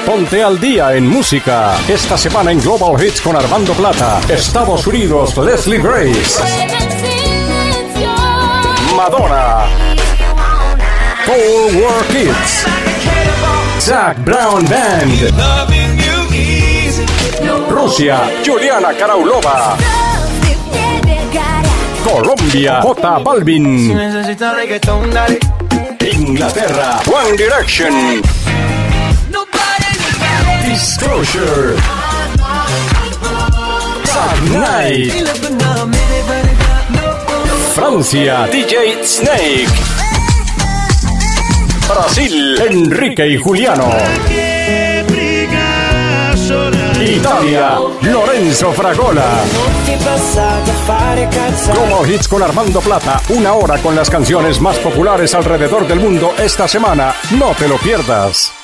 Ponte al día en música. Esta semana en Global Hits con Armando Plata. Estados Unidos, Leslie Grace. Madonna. Cold War Kids. Zac Brown Band. Rusia, Juliana Karaulova. Colombia, J Balvin. Inglaterra, One Direction. Disclosure. Dark Knight. Francia, DJ Snake. Brasil, Enrique y Juliano. Italia, Lorenzo Fragola. Global Hits con Armando Plata. Una hora con las canciones más populares alrededor del mundo esta semana. No te lo pierdas.